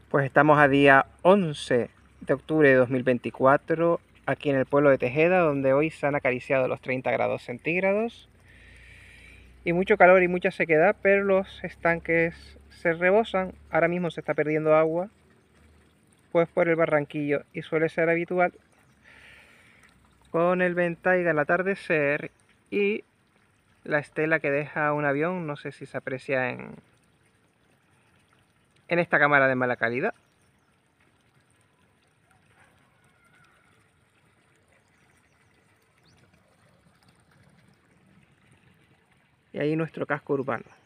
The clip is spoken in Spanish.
Pues estamos a día 11 de octubre de 2024, aquí en el pueblo de Tejeda, donde hoy se han acariciado los 30 grados centígrados y mucho calor y mucha sequedad, pero los estanques se rebosan. Ahora mismo se está perdiendo agua, pues por el barranquillo, y suele ser habitual con el ventaiga al atardecer y la estela que deja un avión. No sé si se aprecia en esta cámara de mala calidad. Y ahí nuestro casco urbano.